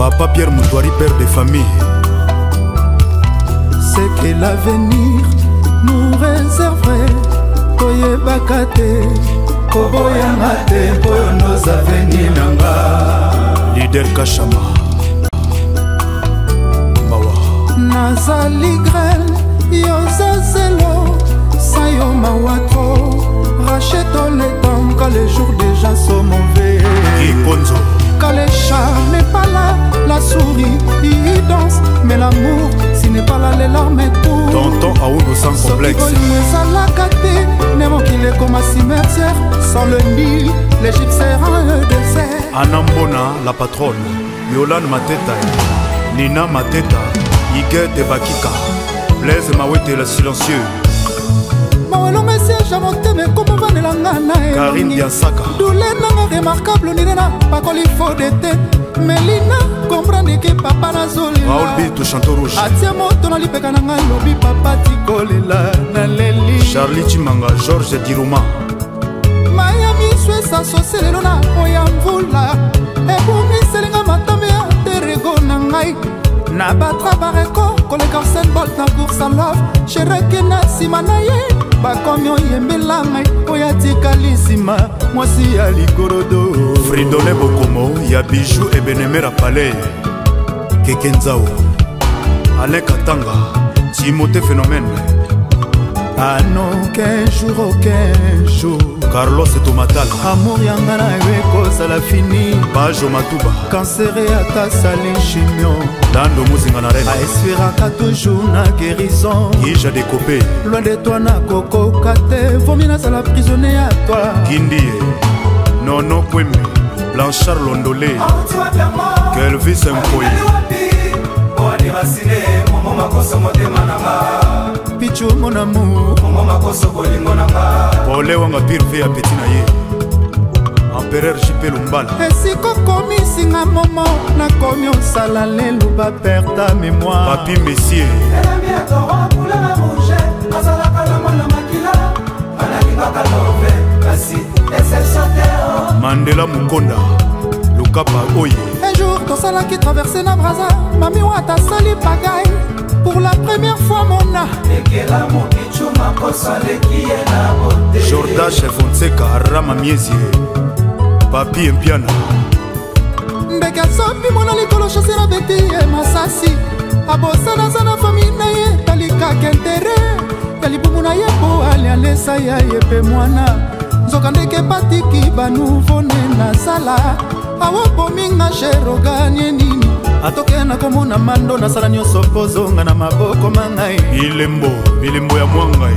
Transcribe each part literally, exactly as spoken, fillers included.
Papa Pierre Moutouari, père de famille. C'est que l'avenir nous réserverait. Koye bakate, koboya mate, pour nos avenirs nanga. Leader Kachama. Mawa. Nazali grel, yoza zelo, sayo mawatro. Rachète le temps quand les jours déjà sont mauvais. Kikonzo. Quand le chat n'est pas là, la souris il danse. Mais l'amour, s'il n'est pas là, les larmes courent. Tonton Aoudo sans complexe. Qu'il est comme un cimetière. Sans le Nil, l'Égypte sera un désert. Anambona, la patronne. Yolande Mateta. Nina Mateta. Iguette Bakika. Blaise Mawete le silencieux. Mawelo Messia, j'ai monté, mais comment va la ngana? Karine Diansaka. Douleur n'a remarquable, Nina. Pas qu'on lui faut d'été. Mais Lina comprend que papa n'a zoli. Raoul Bitou Chanteau Rouge. Atia moto na lipeka na ngai lobi papa tikolela na leli. Charlie Chimanga, Georges Diruma. Miami swesa soselelo na oya mvula. Ebumi selinga matambe ya terego na ngai. Na batra bareko koleka Usain Bolt na course à love. Shereke na sima na ye. Bakomi oyembela ngai oya tikali sima. Mwasi ya likorodo. Fridolin Bokomo, ya Bijou et Benemera Palais. Kekenzao. Alain Katanga, Timothée Phénomène. Ah non, qu'un jour, aucun jour. Carlos Tomatal. Amour yangana eweko sala fini. Bajo Matuba. Cancer et ata sali chimio. Lando Muzinga na reine. A espéraka toujours na guérison. Ija Dekopé. Loin de toi na koko kate. Vomina sala prisonnier à toi. Kindie. Nono Kwembe. Blanchard Londolé. Kelvis Mpoyi. Pichu mon amour. Paulé Wanga Pire ya petit na ye. Empereur J P Lumbala. Esiko komi singa momo. Na komi osala lelo ba perdre ta mémoire. Papi Messier. Mandela Mukonda. Lukapa Oye. Un jour, Tosala qui traversait na braza. Mami wata sali pagaille. Pour la première fois mon âme. Jordache Fonseca Rama Miezi. Papi Mpiana. Mbeka sopi mona likolo chasse na beti e masasi. Abosana sana famille na ye. Talika kentere. Talibumu na ye po alianesa ya ye pe mwana. Zokandeke patiki ba nouveau ne na sala. Awo pominga shero ganye nini. Atoke na komona mando na sala nyoso pozonga na maboko mangai. Bilembo, bilembo ya mwangai.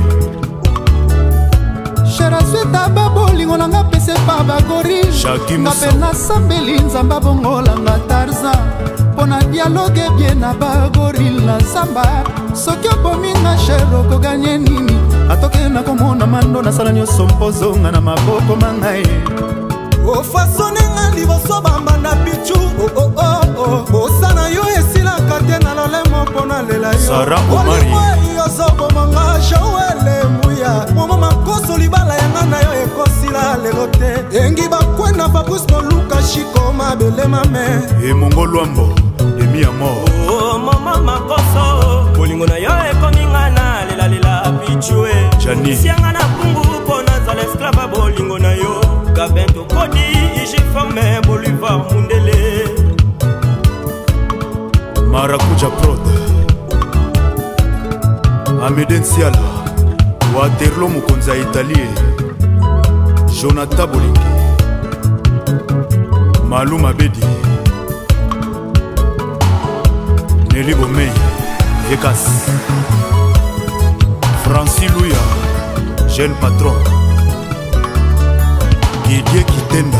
Shera sweta babo lingo na nga pese pa bagori. Nga pena sambeli nzamba bongola nga Tarzan. Pona dialogue bien na bagori la samba. Soki opominga shero ko ganye nini. Atoke na komona mando na sala nyoso pozonga na maboko mangai. O fasone nga liboso bamba na pichu. Oh oh oh oh. Osana yo esila kate na lolemo pona lela yo. Sara Omari. Oli yo sobo manga shawele muya. Momo makoso libala yanga na yo ekosila lerote. Engi bakwena Fabrice Moluka shiko mabele mame. E Mongo Luambo, Emi Amor. Oh mama makoso. Bolingo na yo ekominga na lela lela pichue. Jani. Sianga na kungu pona za l'esclave bolingo na yo. Gabento kodi iji fame bolivar mundele. Marakuja Prod. Ameden Siala. Waterloo Mukonza Italie. Jonathan Bolingi. Malou Mabedi. Nelly Bomei. Vekas. Francis Louya. Jeune patron. Didier Kitenda.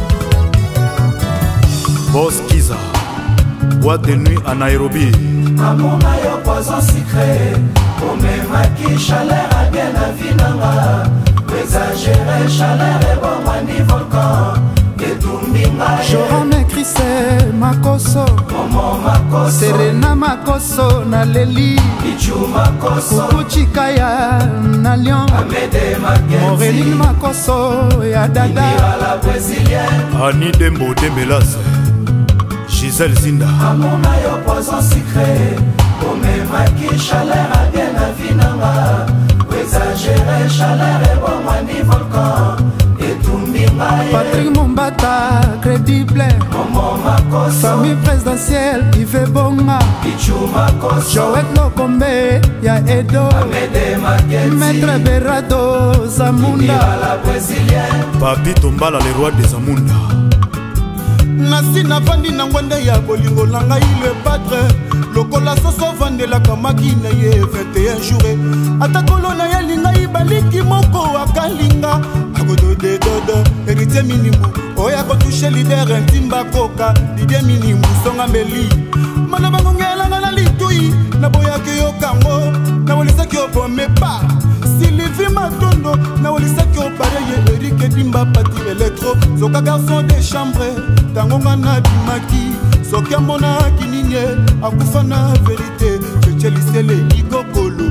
Boss Kiza. Boîte de nuit à Nairobi. Amour yo poison secret. Pour me maquiller chaleur à bien la vie nanga. Exagérer chaleur et bon mani volcan. Jorame Chrise Makoso. Momo Makoso. Serena Makoso na Leli. Pichu Makoso. Kukuchikaya na Lyon. Amede Makenzi. Moreline Makoso ya Dada. Indira la brésilienne. Annie Dembo Dembelas. Gisèle Zinda amour na yo poison sucré omemaki chaleur abien na vinanga exagéré chaleur ebomwani volcan etumbi ngai Patrick Mombata crédible famille présidentielle Yves Bonga Joël Lokombe ya Edo Maître Berado Zamunda Papi Tombala le roi des Zamunda nasi navandi na ngwende ya bolingo na ngai le padre lokola soso vandelaka makina ye vingt et un jours ata kolo na ye lingai baliki moko akalinga akododedodo héritier minimu oyo akotushe lider ntimba koka lidie minimu songa mbeli mana bangongelanga na litui naboyaki yokango nawolisaki obomepa Sylvie Matondo nawolisaki obareye Eric Dimba pati electro zoka garçon de chambre tangonga na bimaki soki amonaki ninye akufa na verité chechelisele igokolo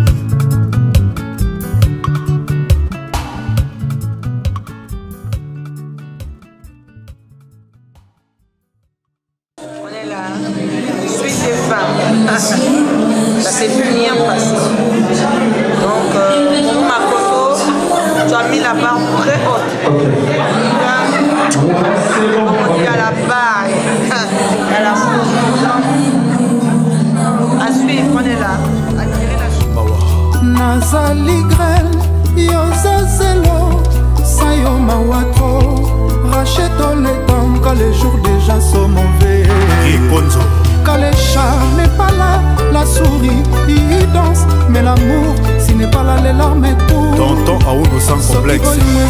On est là, suite des femmes, ça s'est plus bien passé. Donc, euh, pour ma photo, tu as mis la barre très haute. On dit à la barre, à la à suivre, on est là. À tirer la Nazali grel, Yozazelo, Sayo Mawatro, rachète le temps quand les jours déjà sont mauvais. Kikonzo Quand le chat n'est pas là, la souris il danse. Mais l'amour, s'il n'est pas là, les larmes courent. Tonton Aouno sans complexe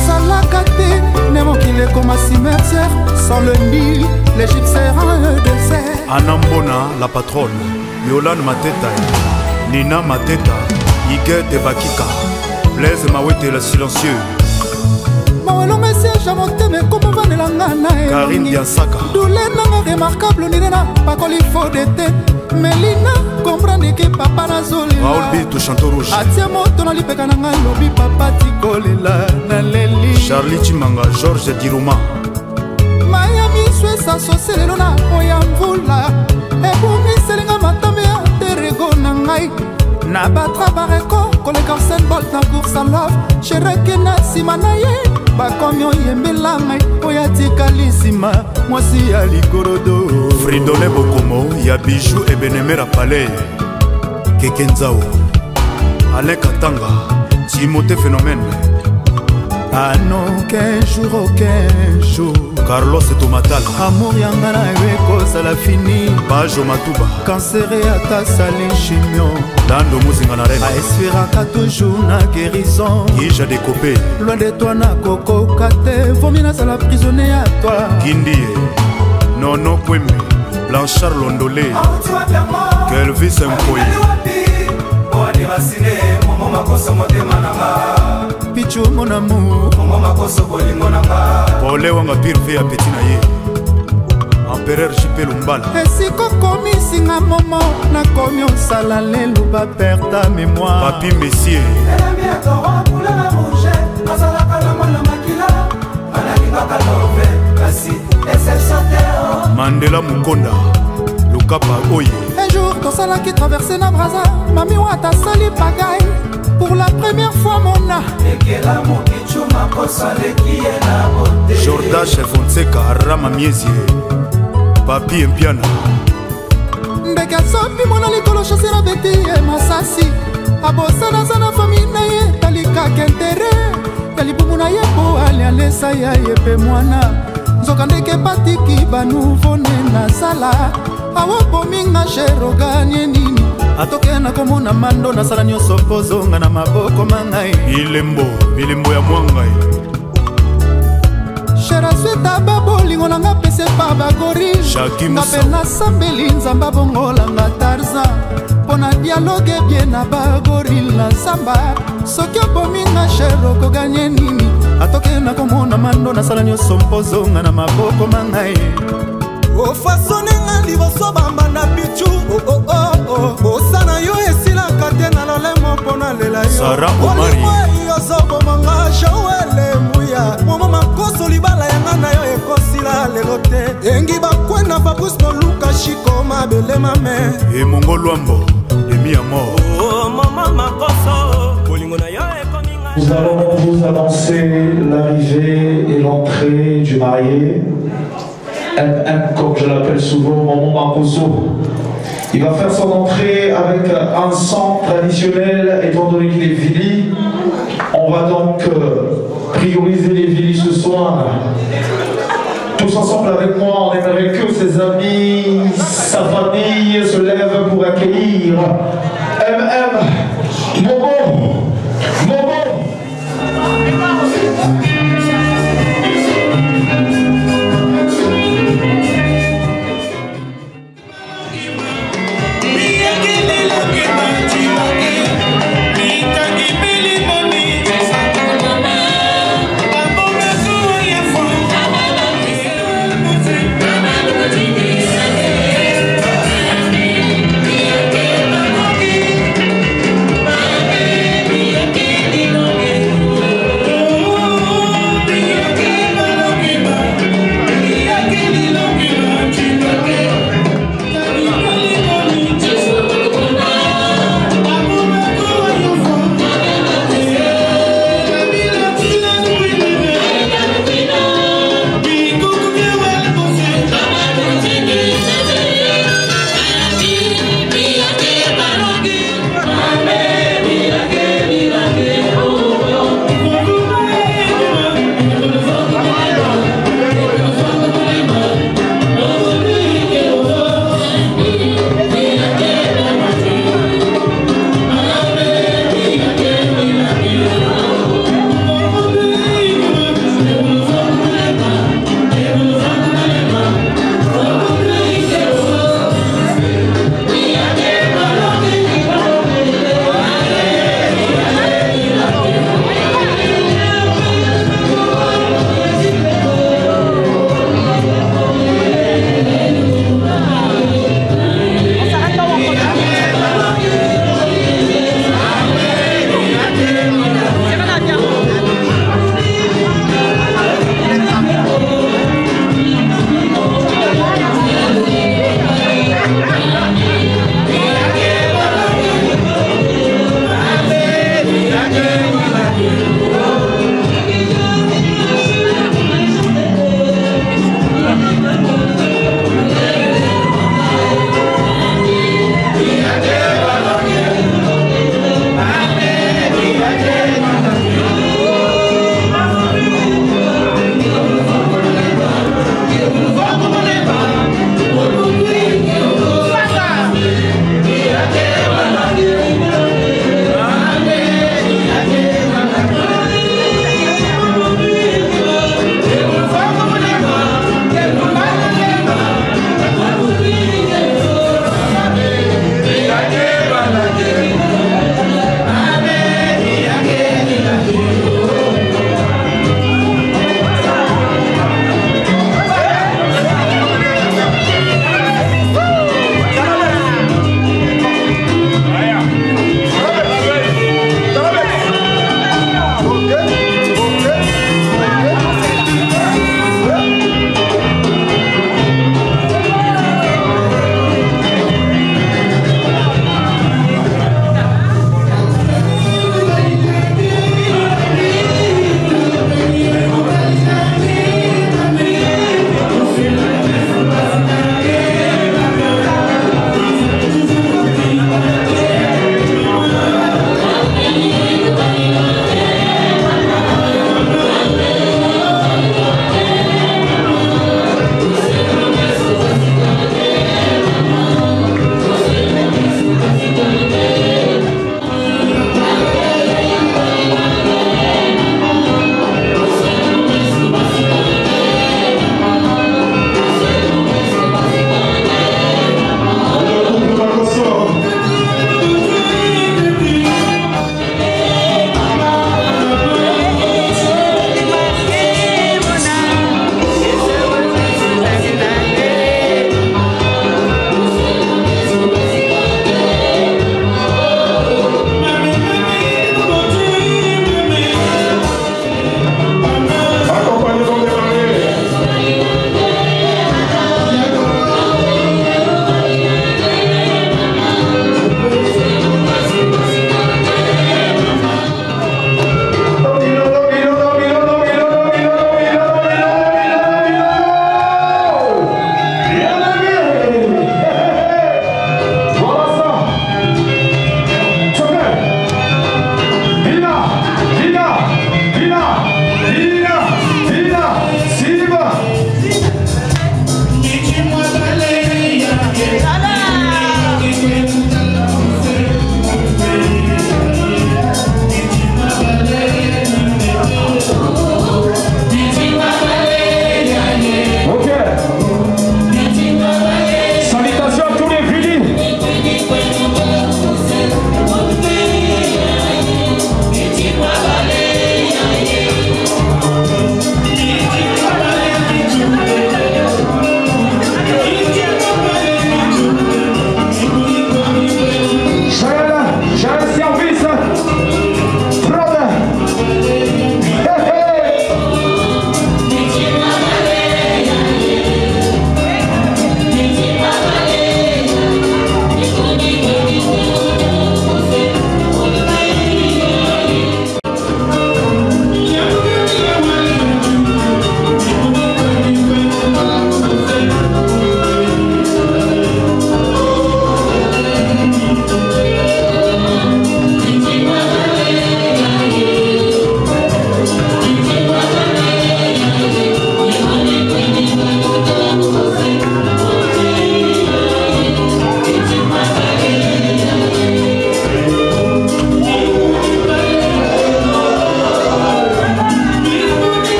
qu'il est comme un cimetière. Sans le Nil, l'Égypte sera un désert. Anambona la patronne Yolande Mateta Nina Mateta Iguet de Bakika Blaise Mawete le silencieux Mawelo message à mon thème comme va de la ngana Karine Diansaka douleur nanga remarquable nina pas qu'on il faut d'été Melina comprendre que papa na zoli Raoul Bito Chanto Rouge atia moto na lipeka nanga lobi papa tikolela na leli Charlie Chimanga Georges Diruma Miami swesa soselelo na oya mvula ebumi selinga matambe ya terego na ngai na batra bareko koleka Usain Bolt na course à love shereke na nsima na ye bakomi oyembela ngai oya tikali nsima mwasi ya likorodo Fridolin Bokomo ya Bijou Ebenemera Palais Kekenzao Alain Katanga Timothée Phénomène Ah non, qu'un jour, aucun jour Carlos Tomatala Amour yanga na eweko sala fini Bajo Matuba Cancere ata sali chimio Lando Muzinga na Reine Espéraka toujours na guérison Kija Dekopé Loin de toi na koko kate Vomi na sala prisonnier à toi Kindie Nono Kwembe Blanchard Londolé Kelvis Mpoyi Pichu mon amour Paulé Wanga Pirve ya Petit na ye Empereur J P Lumbala esiko komi singa momo na komi osala lelo ba perdre ta mémoire Papi Messier Mandela Mukonda Lukapa Oye un jour tosala qui traversait na braza mami wata sali pagaille pour la première fois mon a Jordache Fonseca Rama Miesie Papi Mpiana ndeke asopi mwana likolo chasera beti ye masasi abosana sana fami na ye talikaka intere ya libumu na ye po alialesa ya ye pe mwana nzoka ndeke patiki banuvone na sala awopominga sheroganye nini atoke na komona mando nasala nyonso pozonga na maboko mangai Bilembo Bilembo ya Mwangai shera sweta babolingo nanga pese pa bagori nga pe nasambeli nzamba bongolanga tarzan mpo na dialogue ebie na bagori na zamba soki opominga shero koganye nini atoke na komona mando nasala nyonso mpozonga na maboko mangai ofasonenga liboso bambanda pichu osana yo esilaka te na lolemo mpo na lela yo ozobomanga shawele muya momo makoso libala yanga na yo ekosila lelo te engi bakwena babus moluka shik mame et Mongo Luambo Demi Amour. Oh maman Makoso bolingo na yo ekominga. Nous allons vous annoncer l'arrivée et l'entrée du marié. M M comme je l'appelle souvent, Maman Makoso. Il va faire son entrée avec un sang traditionnel étant donné qu'il est Vili. On va donc euh, prioriser les Vili ce soir. Tous ensemble avec moi, on aimerait que ses amis, sa famille se lèvent pour accueillir M M Momo. Momo.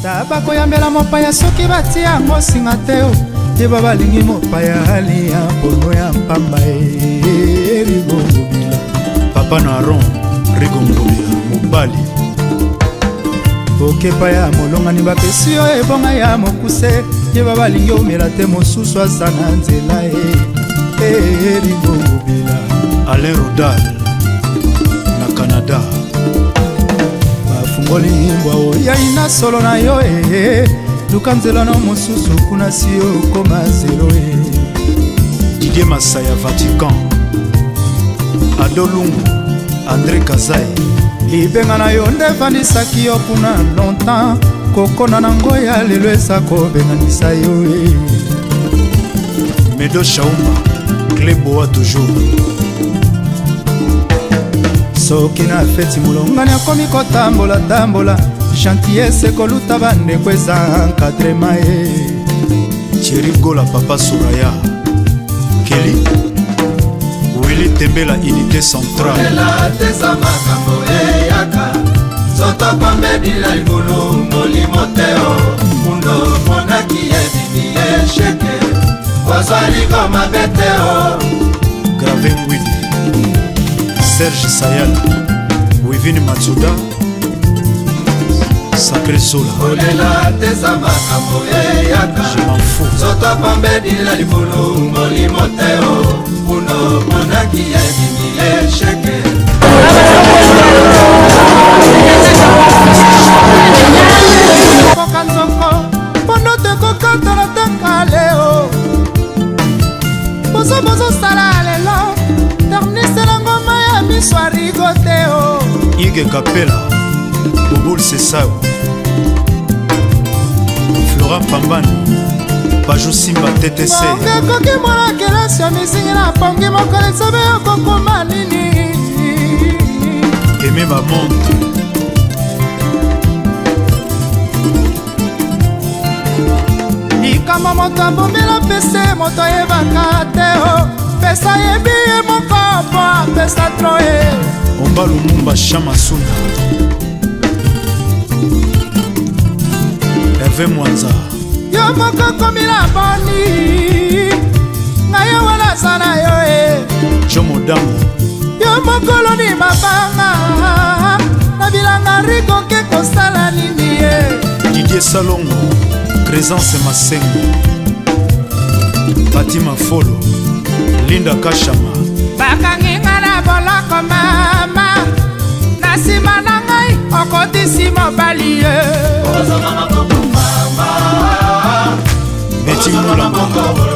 ata bakoyambela mopaya soki batia yango singa te o yeba balingi mopaya alia mpono ya mpamba e rigongobila papa na aron rigongobila mobali okepa ya molongani bapesi yo ebonga ya mokuse yeba balingi omela te mosusu aza na nzela e rigongobila Alain Rodal na Canada bafungoli mbwa o yaina solo na yo e luka nzela na mosusu kuna si okoma zero e Didier Masaya Vatican Ado Lungu André Kazai libenga na yo nde efandisaki yo kuna longtemps kokona nango ya lelo eza kobenganisa yo e Medo Shauma Kleboa toujours soki na feti molongani akomi kotambola tambola gentillesse koluta bandeko eza encadrema e Thierry Gola Papa Soraya Kelly Willy Tembela unité centrale Ela teza makambo eyaka Zoto pambedila libulu molimo teo Mundo monaki ebimi esheke Wazali koma beteo Graven Willy Serge Sayal Wivini Matsuda Sacré Sola Olela teza makambo eyaka Je m'en fous Zoto pambedila libulu molimo teo Mundo monaki ebimi esheke koka nzoko mpondo tekokatana tekale o bozo bozosala lelo ternisela ngoma ya miso arigo te o Ige Kapela Bobul Sesao Florent Pambani Bajou Simba T T C ekoki mwana kelasi ya misingi na pongi mokolo esobe okokoma nini Aimé Bamonte likambo moto abombela pese moto ayebaka te o pesa yebi ye moko po apesa tro e Omba Lumumba Chamasuna Hervé Mwanza yo moko komila boni ngai yo wana aza na yo e Jomo Damu yo mokolo ni mabanga na bilanga rikoke kosala nini e Didier Salongo Présence Masengo Fatima Folo Linda Kashama bakangi nga na boloko mama na nsima na ngai okotisi mobali ye Betty Moulamba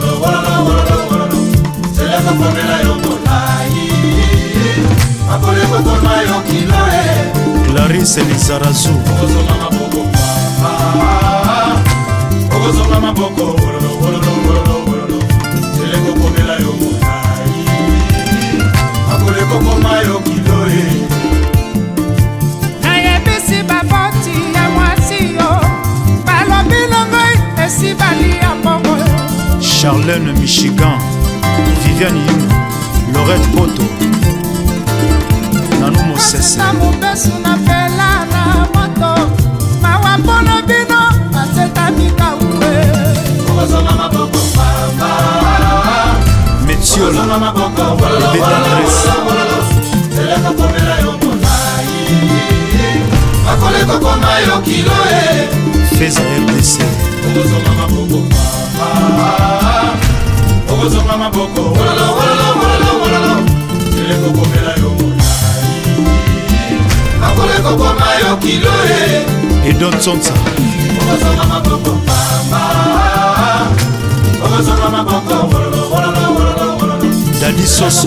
Clarisse Lizarazu nayebisi baboti ya mwasi yo balobi na ngai esi balia mbongo Charlène Michigan Viviane Yuma Laurette Poto Nanou Mosese na mobesu na pela na moto mawa mpono bino baseta mikaue Metiola Bébé d'adresse Feza R D C Edon Tsonsa Dadi Soso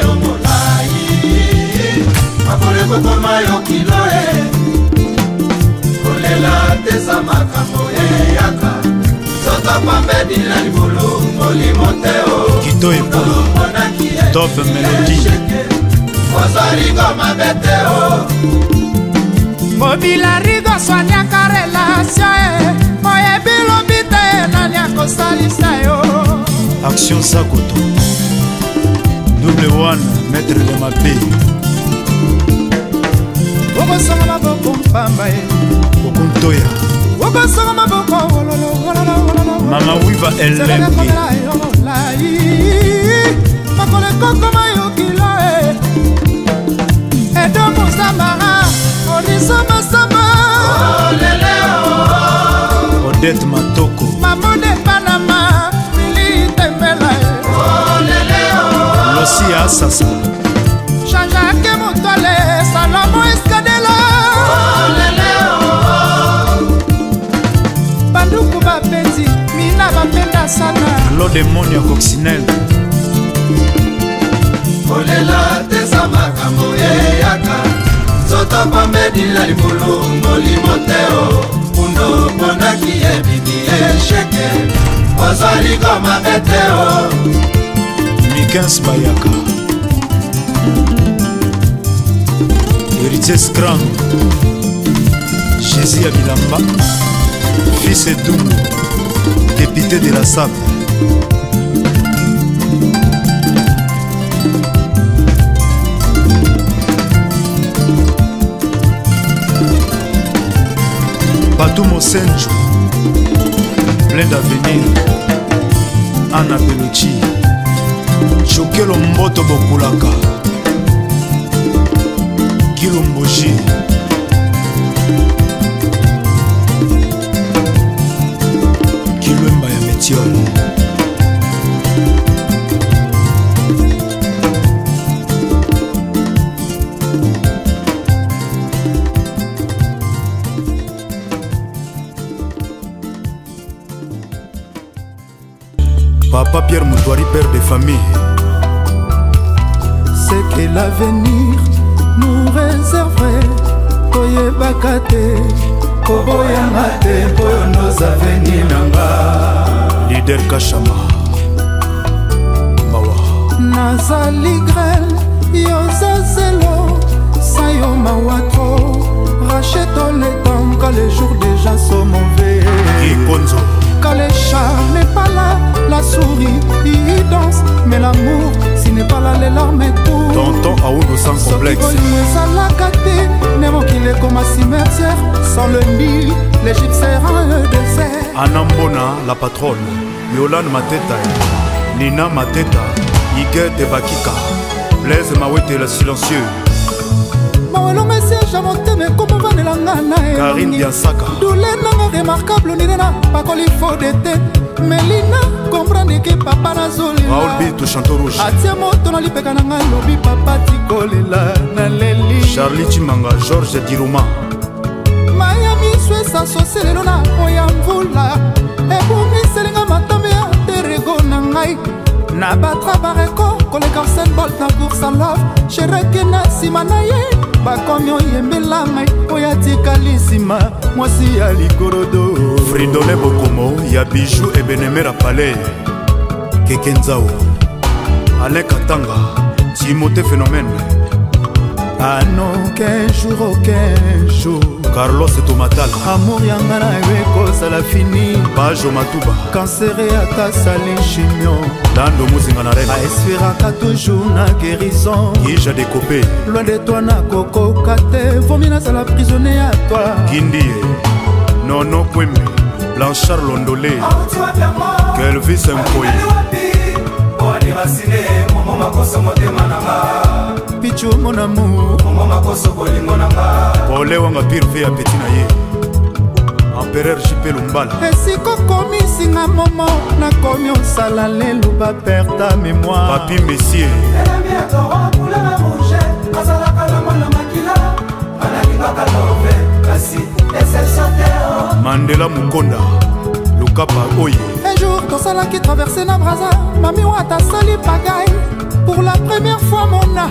Olela teza makambo eyaka Zoto pambedila libulu molimo teo Kito Epola Top Melody Wazali koma beteo mobila rigo swanyaka relasio e oyebi lobi te nani akosalisa yo Action Sakoto Double One Maître de Mapé okosonga maboko mpamba e Okuntoya pesaka maboko Mama Wiva Elembi makolo ekokoma yokila edo mosamara oriso masama Odette Matoko mamode panama mili tembela Losi Asasa Jean-Jacques Moutole Salomo Escadela Banduku Bapeti Mina Bapenda Sana Lo demonio coccinelle Olela tesa makambo yaka Soto pambedi la libulu Ngoli moteo Undo bonaki ebidi esheke Ozali koma beteo Mikens Bayaka Héritier Scram Jésus Abilamba Fils Edoumu Député de la Sable Patou Mosenjo plein d'avenir Anna Bellucci Chokelo Mboto Bokulaka Kilomboji Kilwemba ya Metiole Papa Pierre Moutouari, père de famille. C'est que l'avenir nous réserverait. Toye bakate, koboya mate, pour nos avenirs nanga. Leader Kachama Mawa Nazali grel, yoza zelo, sayo mawato. Rachète le temps quand les jours déjà sont mauvais. Kikonzo Quand le chat n'est pas là, la souris il danse. Mais l'amour, s'il n'est pas là, les larmes coulent. Tonton Aouno sans complexe. Sans le Nil, l'Égypte sera un désert. Anambona, la patronne. Yolande Mateta Nina Mateta Iguet de Bakika Blaise Mawete le silencieux Mawelo Messia, j'amonte mais comment va l'angana Karine Diansaka Doulé n'a remarquable nina pas qu'on lui faut d'été Melina comprend que papa n'a zoli Raoul Biltou Chanteau Rouge Atia moto na lipeka na nga lobi papa tikolela na leli Charlie Chimanga Georges Diruma Miami Suisse associé lelo na oya mvula Ebumi selinga matambe ya terego na ngai Na batra bareko koleka Usain Bolt na course à love Shereke na sima na ye bakomi oyembela ngai oya tikali nsima mwasi ya likorodo Fridolin Bokomo ya Bijou Ebenemera Palais Kekenzao Alain Katanga Timothée Phénomène Ah non, qu'un jour, aucun jour Carlos Tomatala Amour yanga na eweko sala fini Bajo Matuba Cancer et ata sali chimio Dando Muzinga na Rema Espéraka toujours na guérison Ija Dekopé Loin de toi na koko kate Vomi na sala prisonnier à toi Gindie Nono Kwembe Blanchard Londolé Kelvis Mpoy Pichu mon amour Ole wanga pirve ya peti na ye Empereur J P Lumbala esiko komi singa momo nakomi osala lelo baperta mémoire Papi Messier Mandela Mukonda Lukapa Oye un jour tosalaki traversé na braza mami wata sali pagaille pour la première fois mona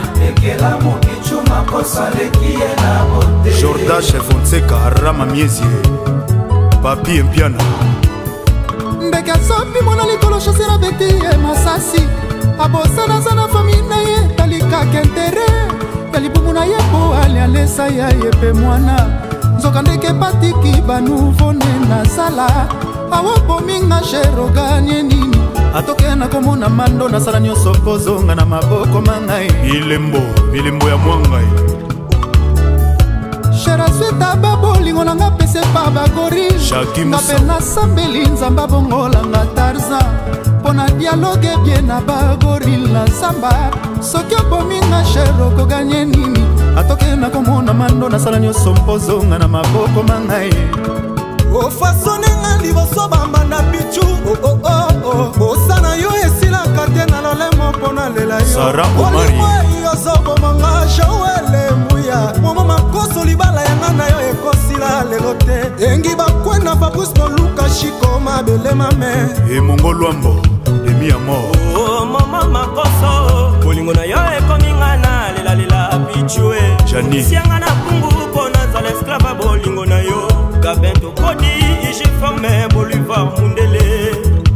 Jordache Fonseca Rama Miezie Papi Mpiana ndeke asopi mwana likolo chose na beti ye masasi abosanaza na fami na ye talikaka intere ya libumu na ye po alialesa ya ye mpe mwana nzoka ndeke patiki banuvone na sala awobominga sheroganie nini atoke na komona mando nasala nyonso kozonga na maboko mangai Bilembo Bilembo ya Mwangai Shera sueta babolingo nanga pese pa bagorige nga mpe nasambeli nzambe abongolanga tarzan mpo na dialogue ebie na bagoril na zamba soki obominga sher okoganye nini atoke nakomona mando nasala nyonso mpozonga na maboko mangai ofasonenga liboso bambanda pichu osana yo esilaka te na lolemo mpo na lela yo ozobomanga joele muya momo makoso libala yanga na yo ekosila lelo te engi bakwena babus moluka shiko mabele mame emongo lwambo emi ya mort mama makoso bolingo na yo ekominga na lelalela pichue sianga na pungu mpo nazala esclave bolingo na yo gabento kodi ije forme bolivar mundele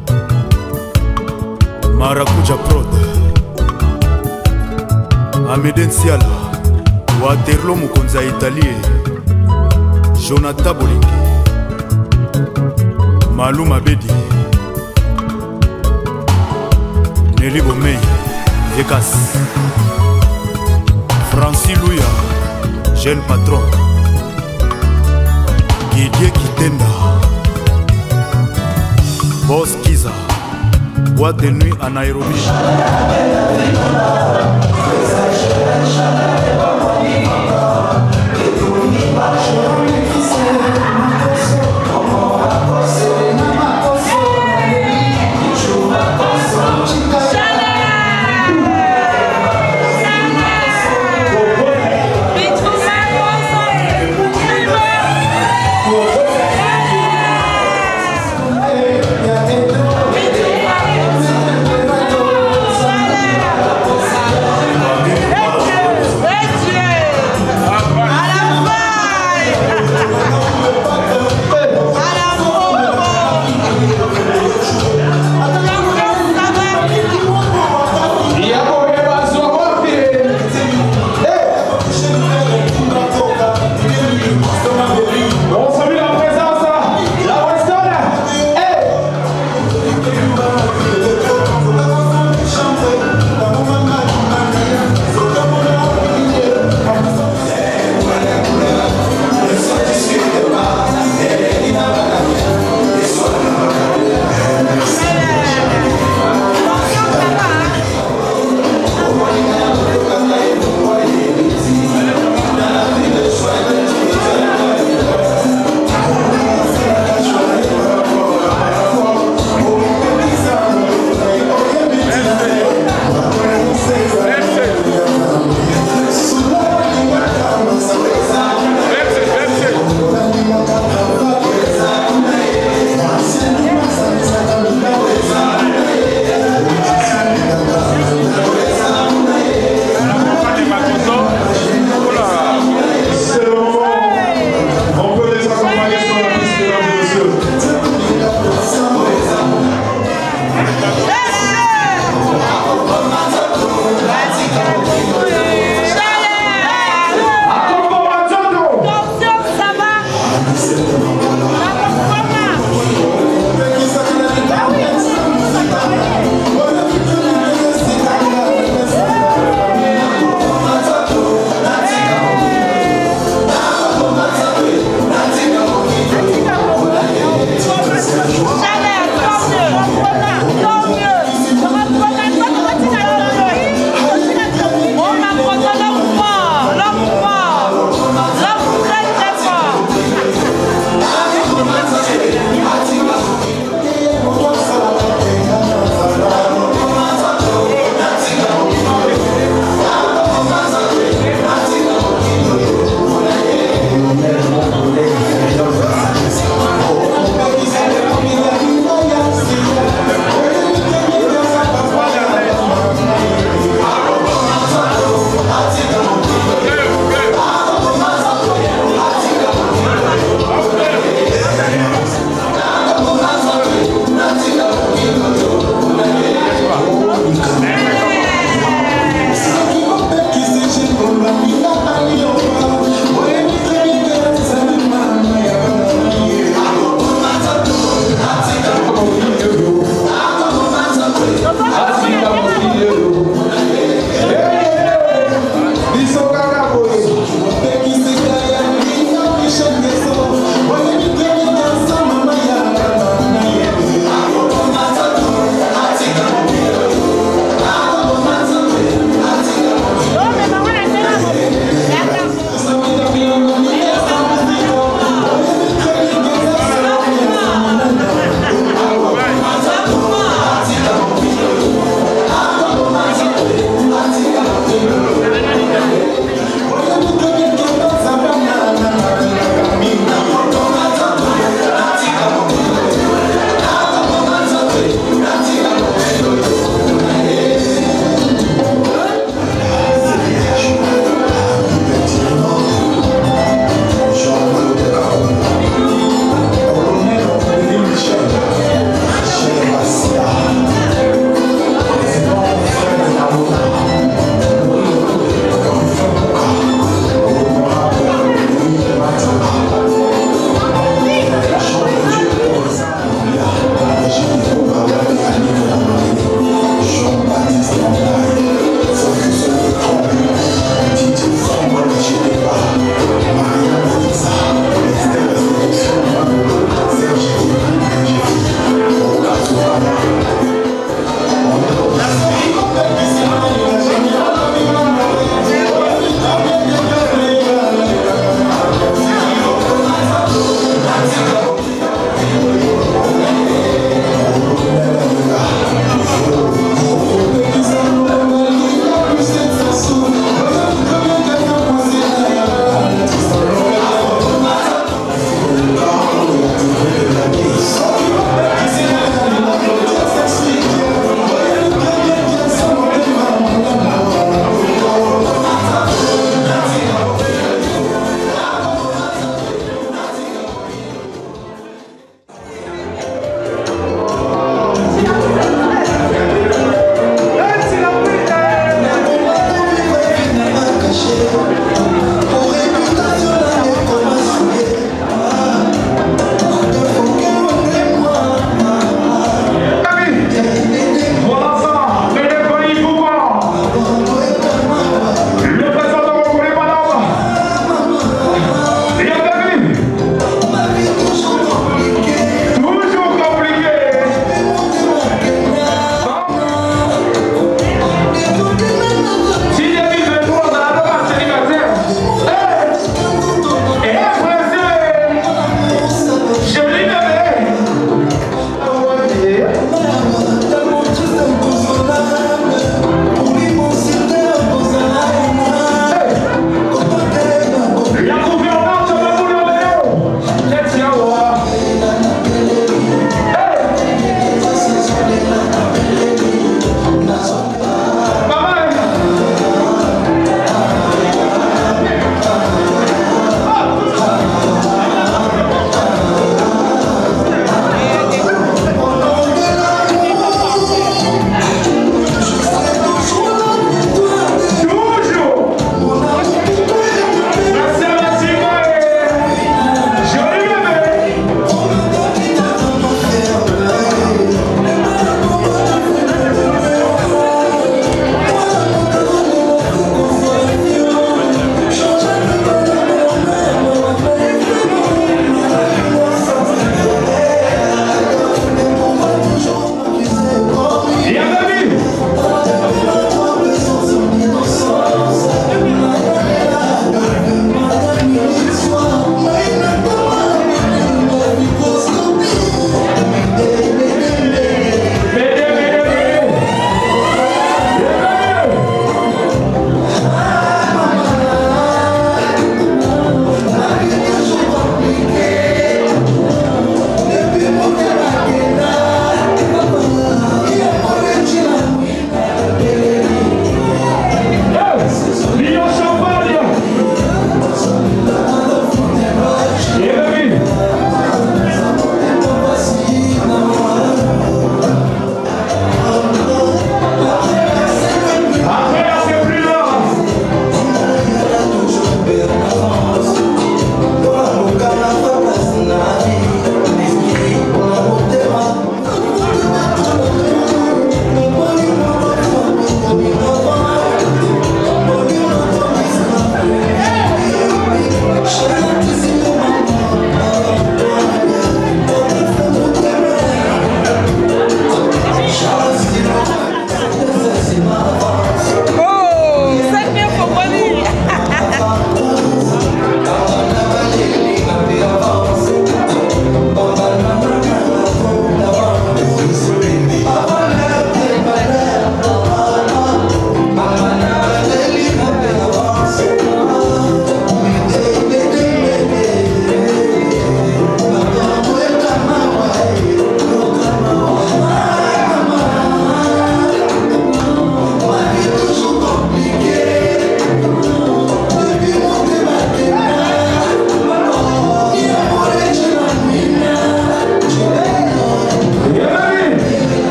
marakuja prod ameden siala waterlo mokonzi ya italie jonathan bolingi malu mabedi neli bomei vekas francis luya jeune patron Didier Kitenda Boss Kiza Boîte de nuit à Nairobi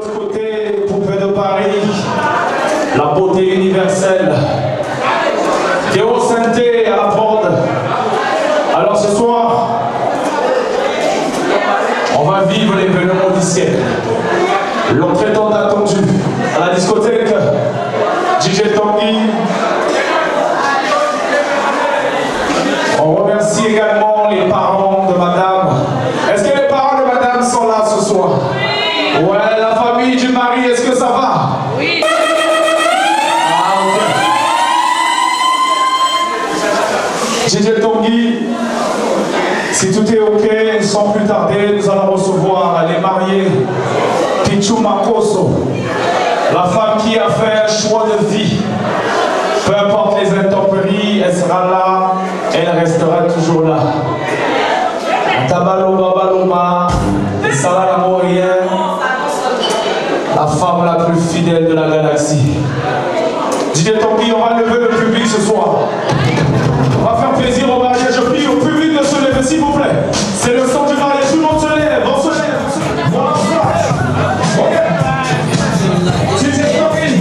l'autre côté, poupée de Paris, la beauté universelle. Théo Santé à la prod. Alors ce soir, on va vivre l'événement du siècle. L'entrée tant attendue à la discothèque D J Tanguy. On remercie également les parents de madame. Est-ce que les parents de madame sont là ce soir? Ouais, la famille du mari, est-ce que ça va? Oui. Ah, ok. D J Tanguy, si tout est ok, sans plus tarder, nous allons recevoir les mariés. Pichou Makoso, la femme qui a fait un choix de vie. Peu importe les intempéries, elle sera là, elle restera toujours là. Tabaloma Baloma, Salah Morien, la femme la plus fidèle de la galaxie. D J Tanguy, on va lever le public ce soir. On va faire plaisir au mariage. Je prie au public de se lever, s'il vous plaît. C'est le son du mariage. Tout le monde se lève. On se lève. Voilà. Ok. D J Tanguy.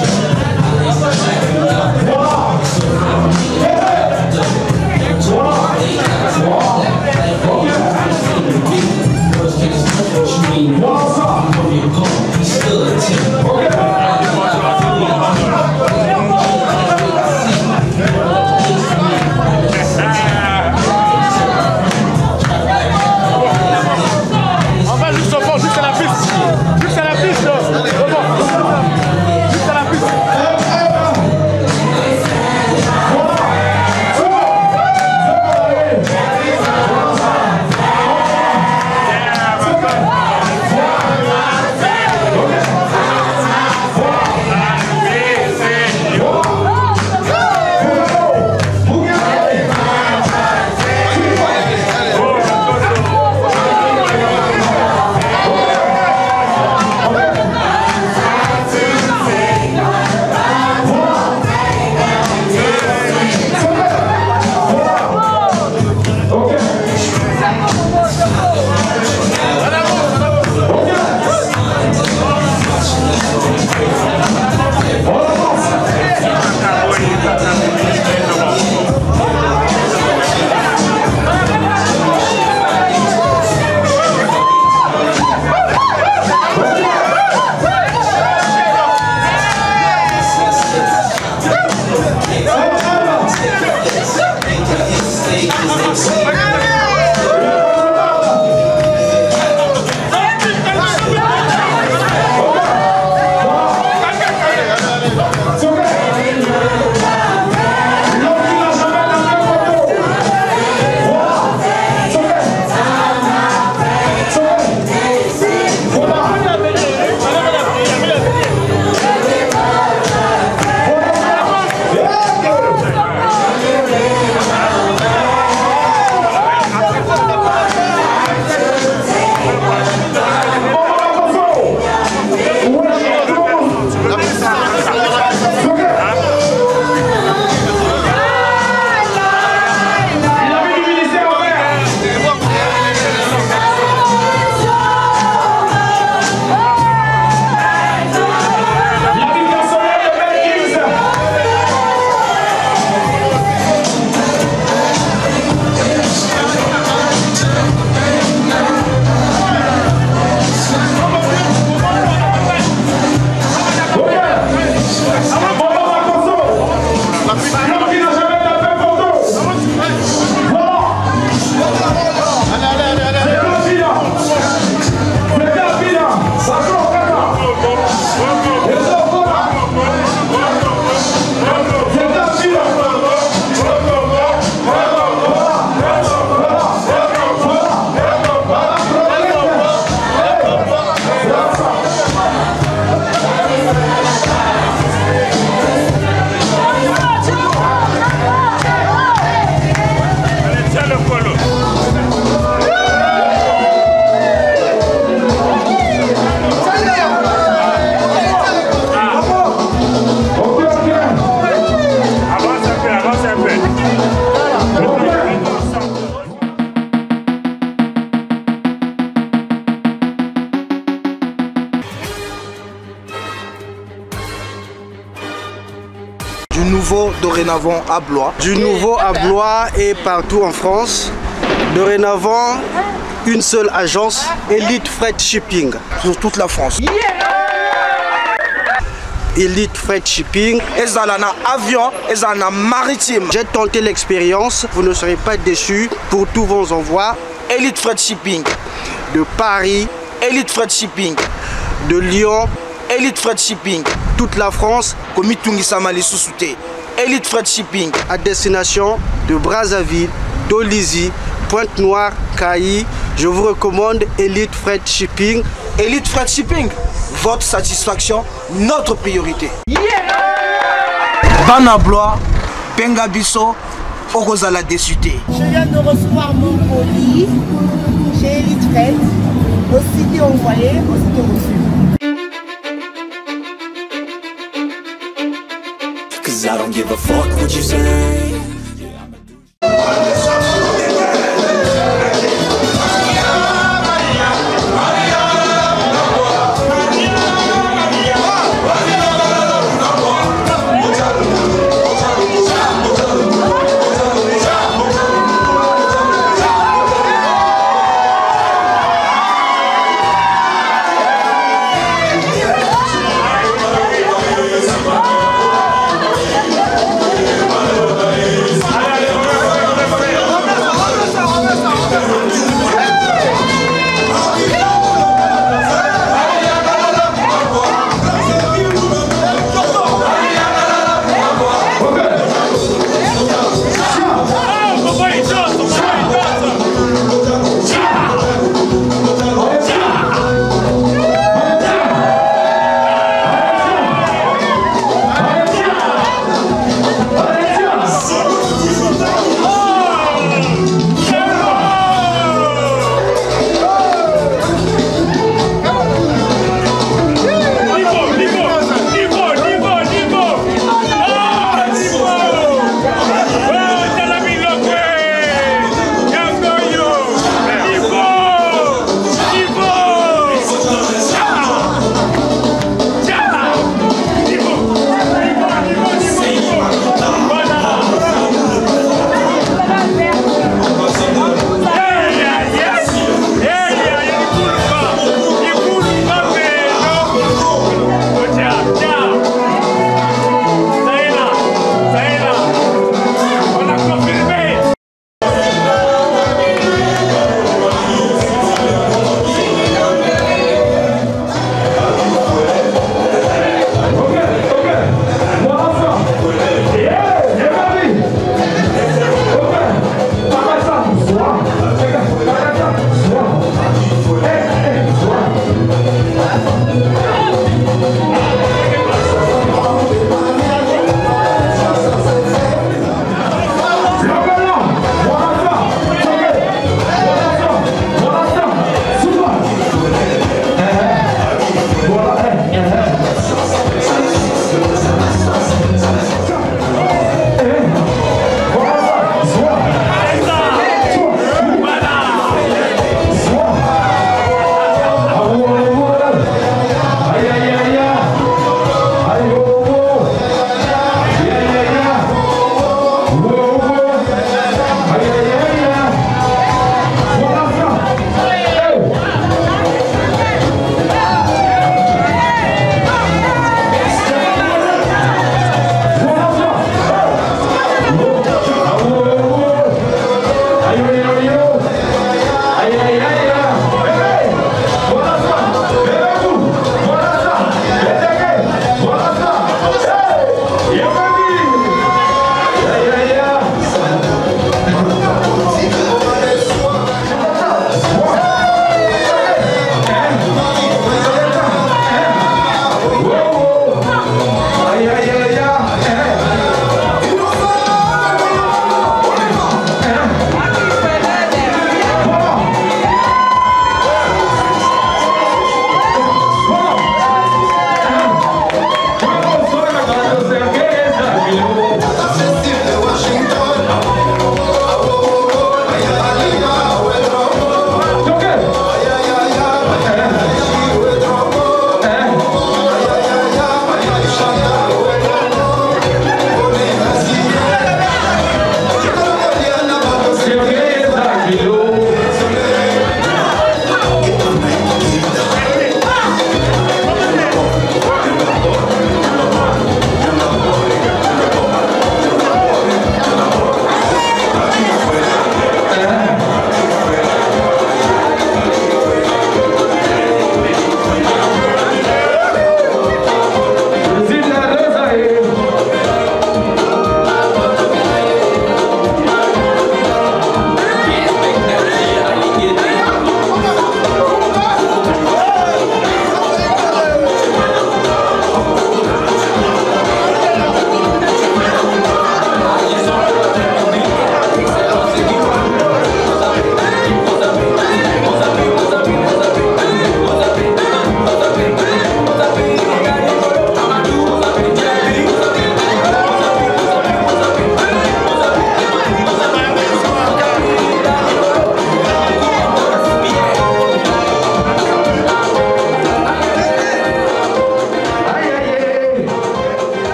Voilà. Voilà. Ok. Voilà ça. Ok. nouveau dorénavant à Blois. Du nouveau à Blois et partout en France. Dorénavant, une seule agence, Elite Freight Shipping. Sur toute la France. Yeah! Elite Freight Shipping. Ezalana avion, Ezalana maritime. J'ai tenté l'expérience, vous ne serez pas déçus pour tous vos envois. Elite Freight Shipping. De Paris, Elite Freight Shipping. De Lyon, Elite Freight Shipping. Toute la France, Komitungisama les sous-soutés. Elite Freight Shipping. À destination de Brazzaville, d'Olizy, Pointe-Noire, Cailly. Je vous recommande Elite Freight Shipping. Elite Freight Shipping, votre satisfaction, notre priorité. Yeah! Bana Blois, Pengabiso, Orozala Dessuté. Je viens de recevoir mon colis chez Elite Freight. Aussitôt envoyé, aussitôt reçu. Cause I don't give a fuck what you say.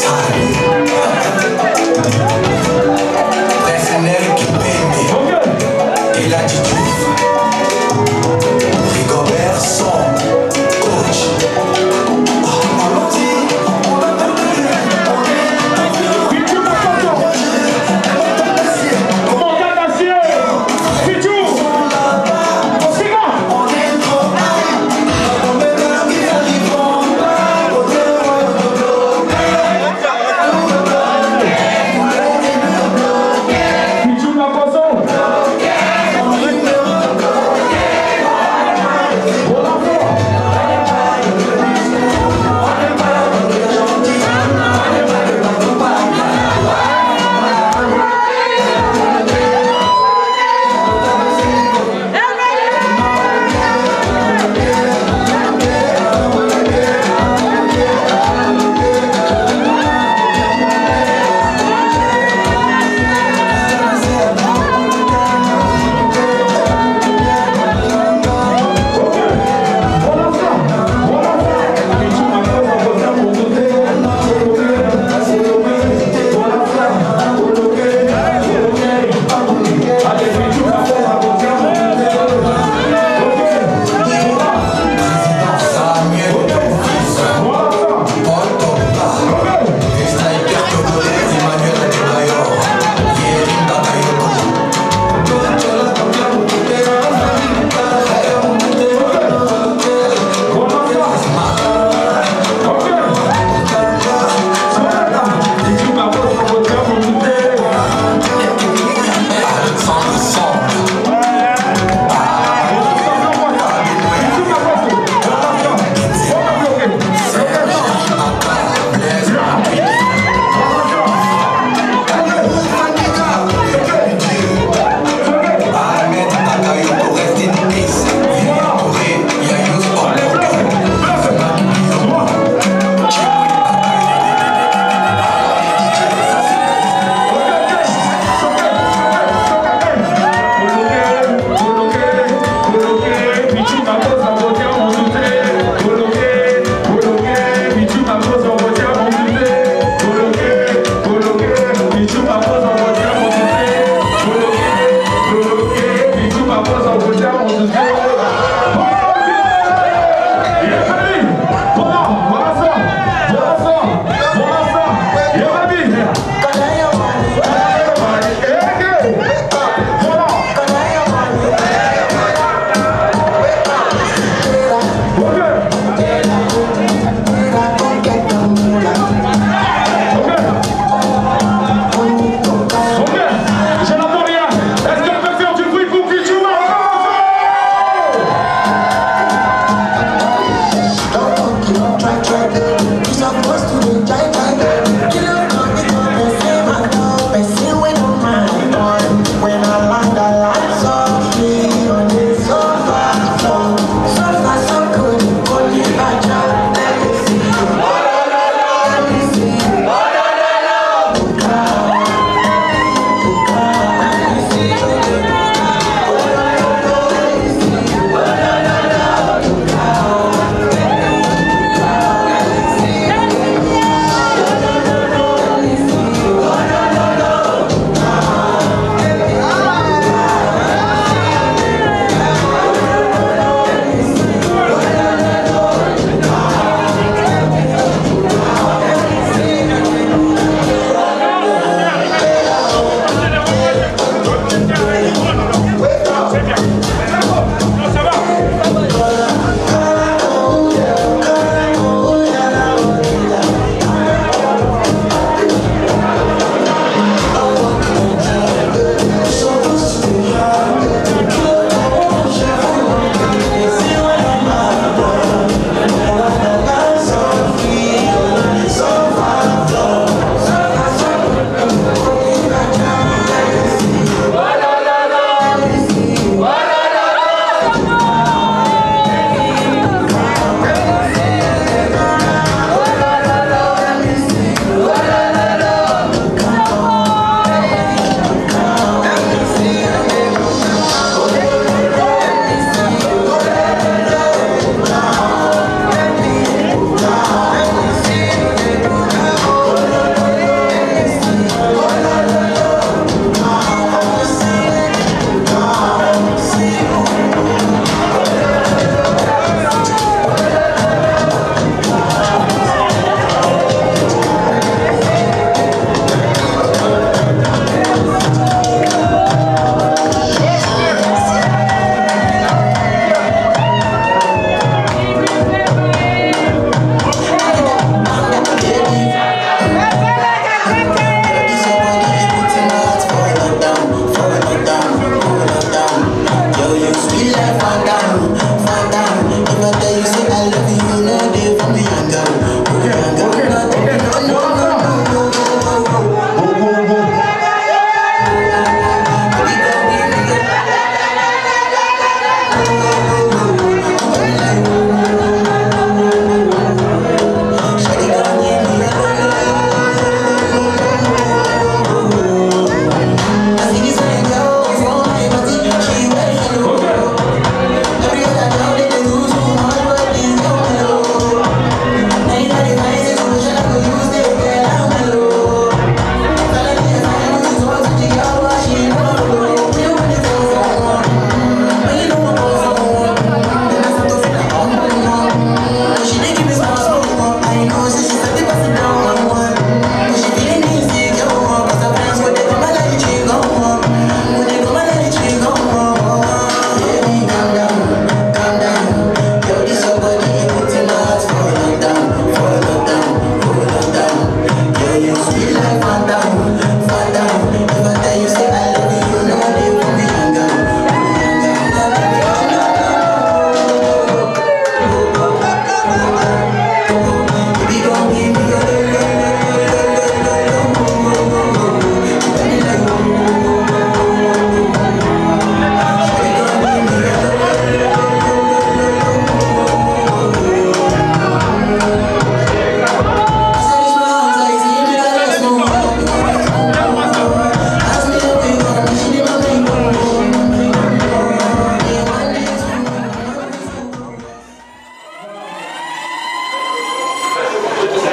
Thank you.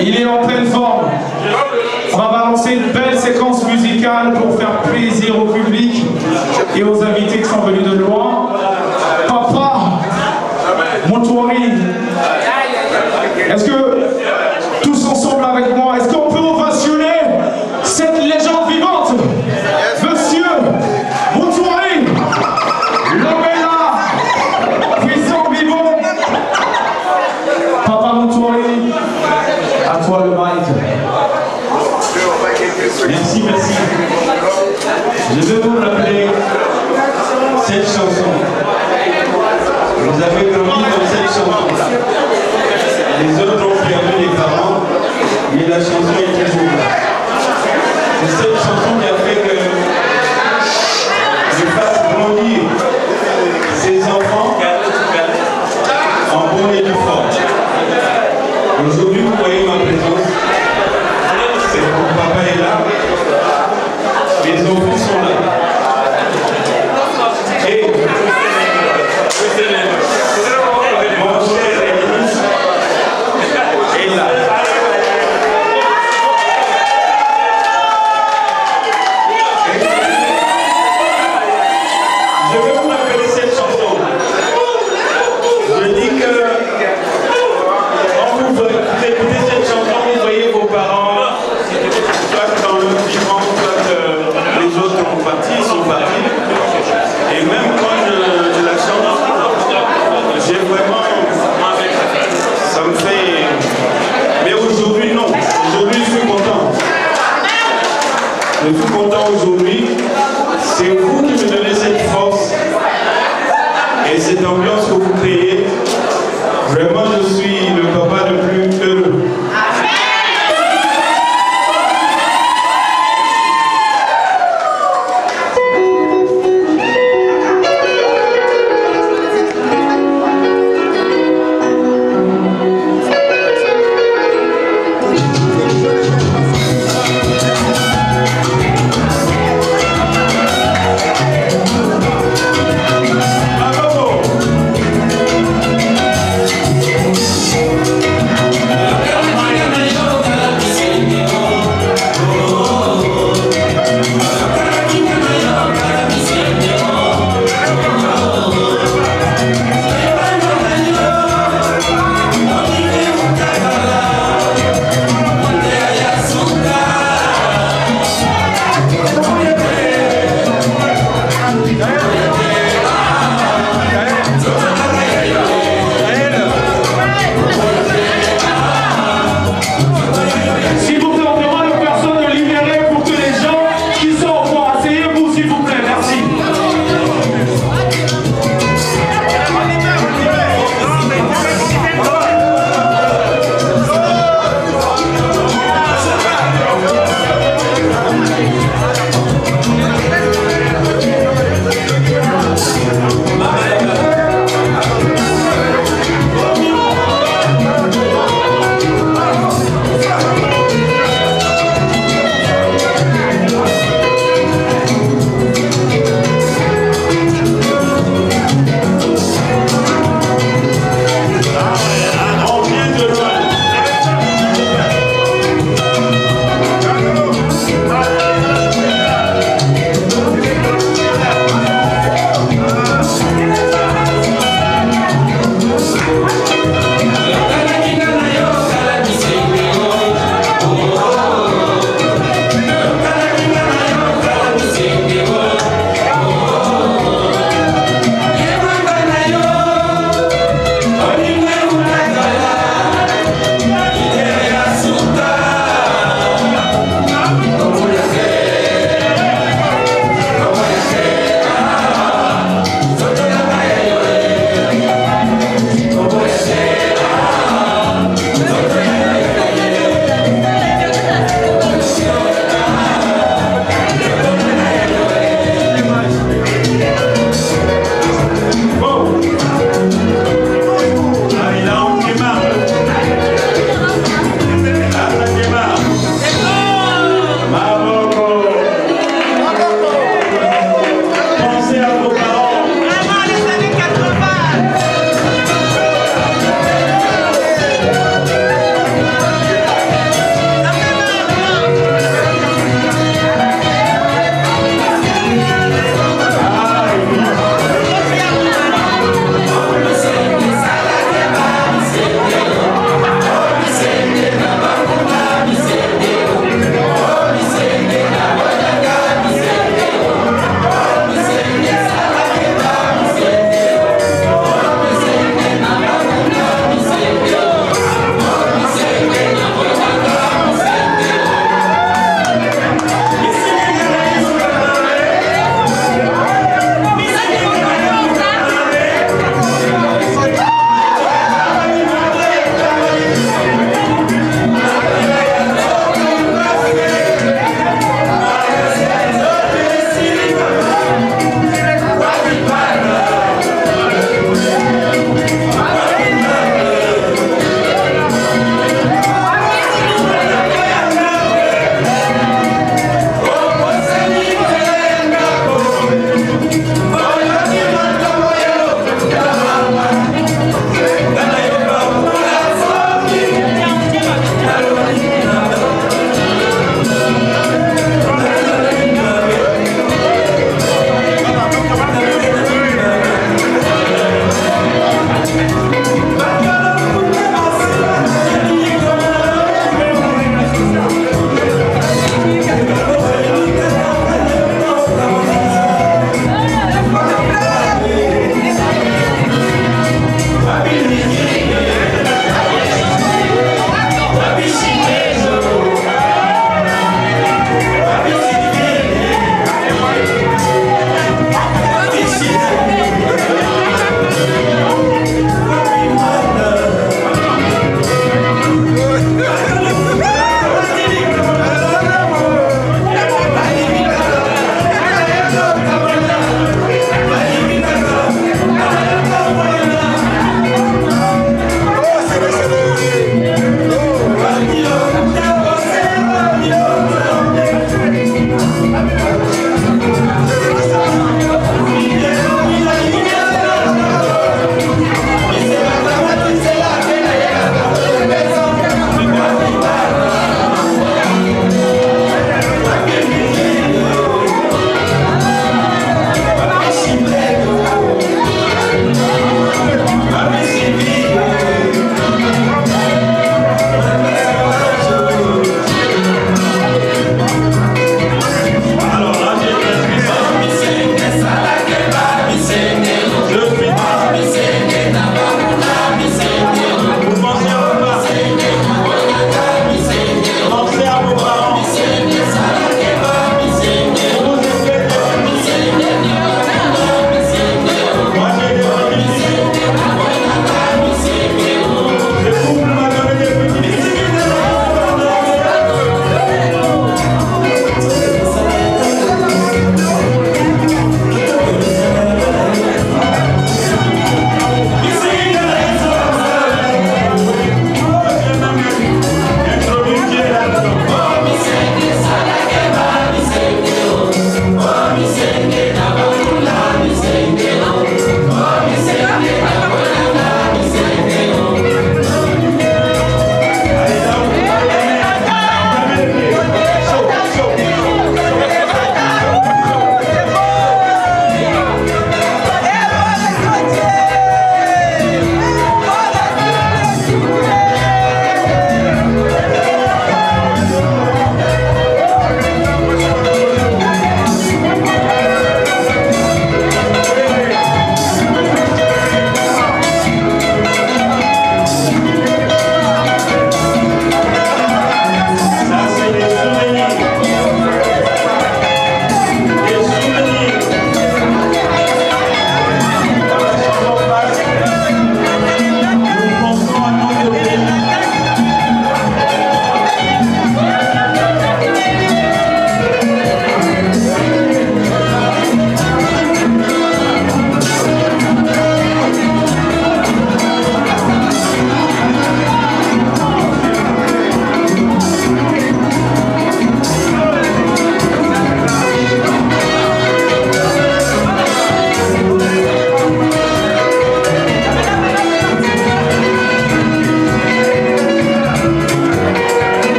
Il est en pleine forme. On va balancer une belle séquence musicale pour faire plaisir au public et aux invités qui sont venus de loin. Papa Moutouari, est-ce que tous ensemble avec moi, est-ce qu'on peut ovationner cette légende vivante? Monsieur Moutouari, l'homme est là, puissant vivant. Papa Moutouari, à toi le mic. Merci, merci. Je vais vous rappeler cette chanson. Vous avez grandi dans cette chanson. Les autres ont perdu les parents, mais la chanson est toujours là. C'est cette chanson qui a fait que je fasse grandir ces enfants en bonne et due forme. Aujourd'hui, vous voyez ma présence. C'est mon papa est là. Les enfants sont là. Et mon cher Église est là. Je vais vous rappeler cette chanson. Je dis que quand vous écoutez cette chanson,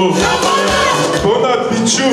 Pichou. Pona Pichou.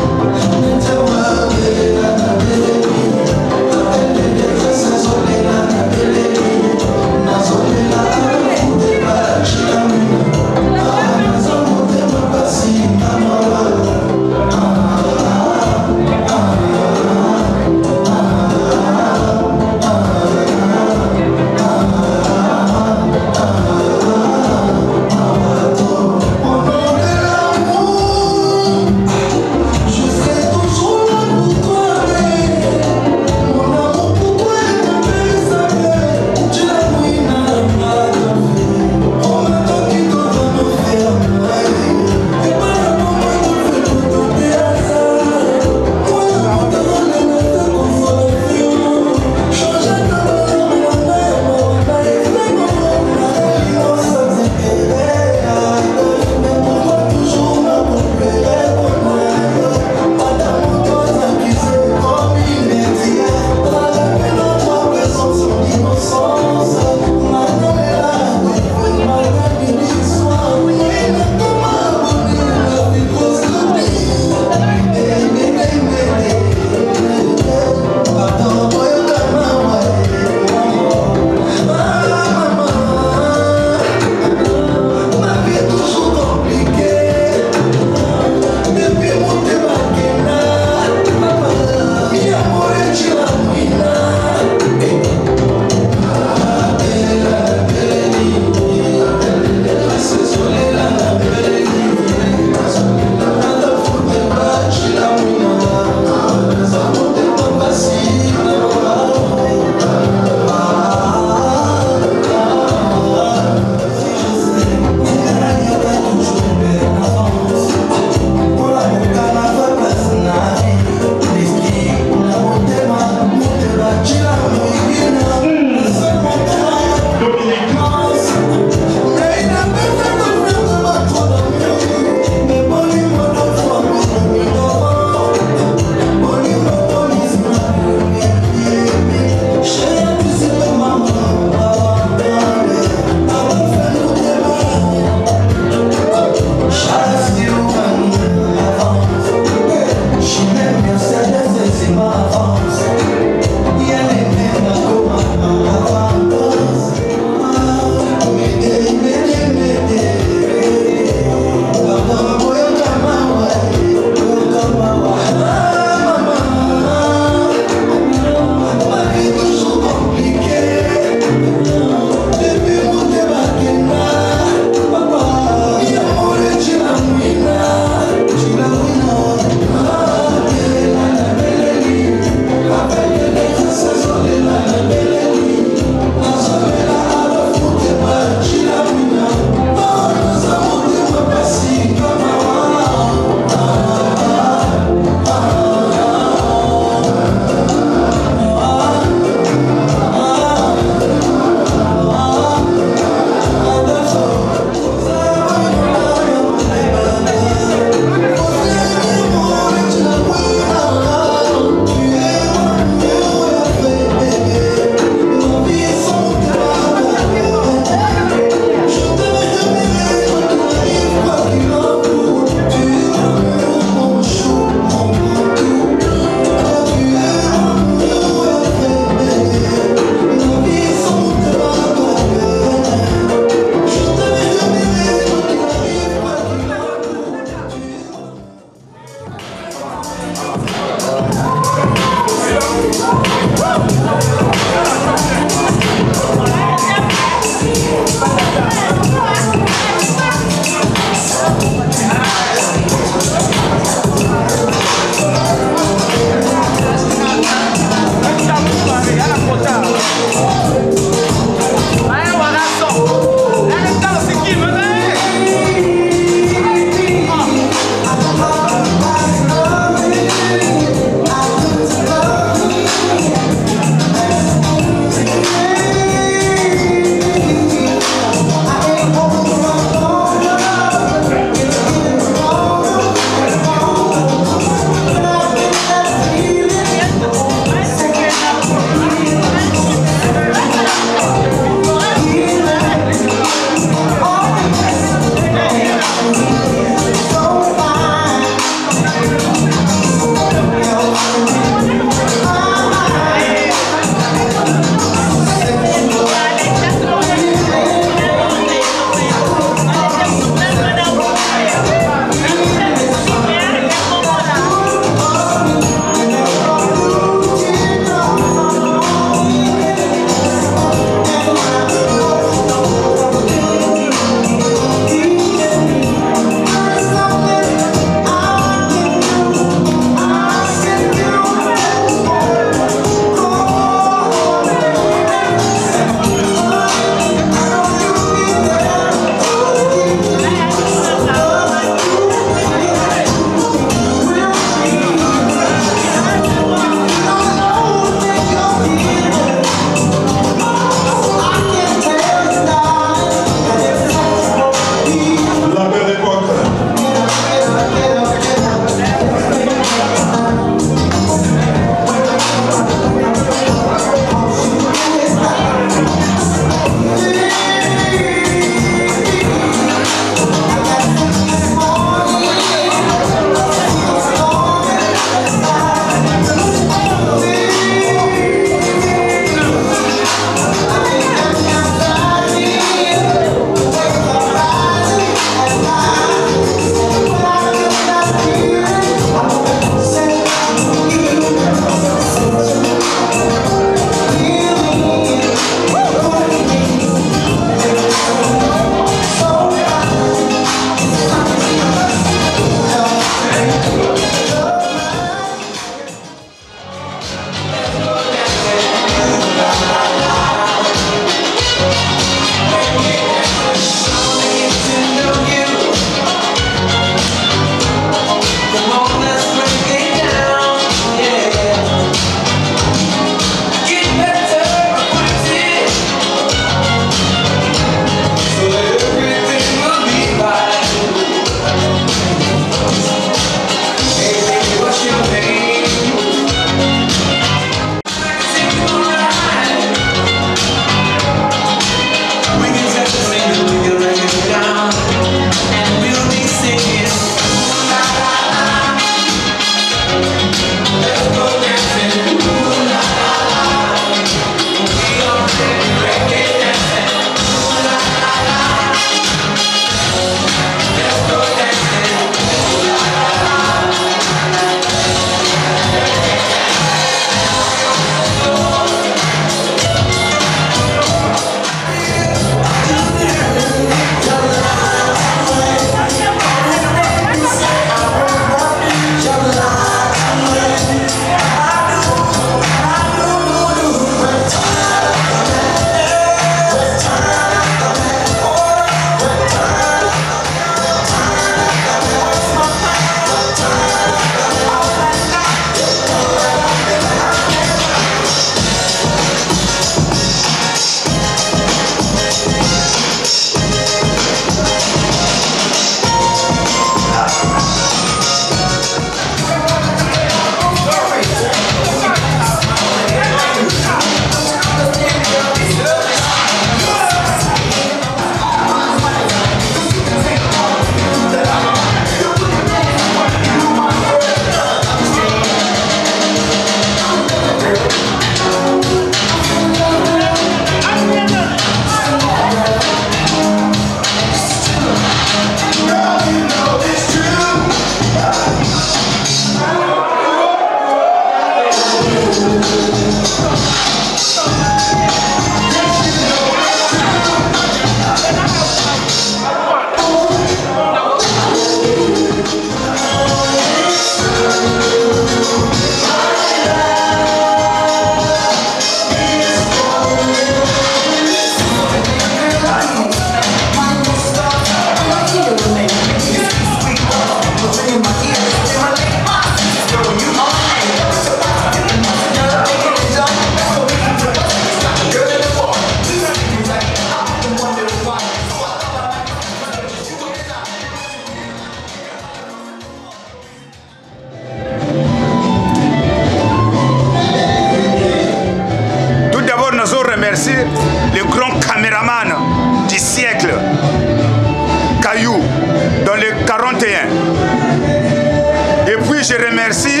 remercie le grand caméraman du siècle, Caillou, dans le quarante et un. Et puis je remercie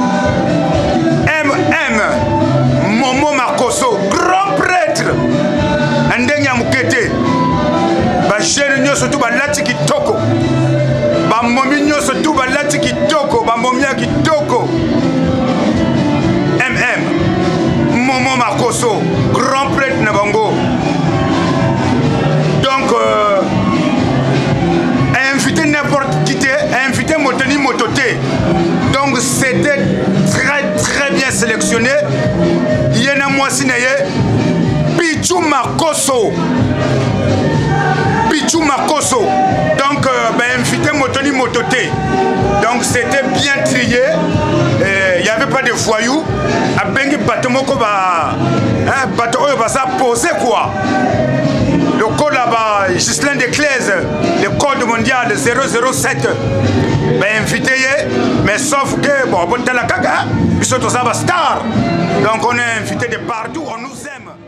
M M Momo Makoso, grand prêtre, Ndenya Mukete, Bajene Nyoso Tuba Lati Kitoko, Bamomi Nyoso Tuba Lati Kitoko, Bamomia Kitoko, M M Momo Makoso, grand prêtre Nabango. Donc, euh, inviter n'importe qui, inviter Motoni Mototé. Donc, c'était très très bien sélectionné. Yena Mwasinaye, Pichou Makoso. Pichou Makoso. Donc, euh, ben, inviter Motoni Mototé. Donc, c'était bien trié. Il n'y avait pas de voyous. A Bengi Batomoko, bah, Bato Oyo, bah, ça posait quoi. Le code là-bas, Ghislain Desclèze, le code mondial zéro zéro sept, ben invité, mais sauf que, bon, bon, t'as la caga, ils sont tous star. Donc on est invité de partout, on nous aime.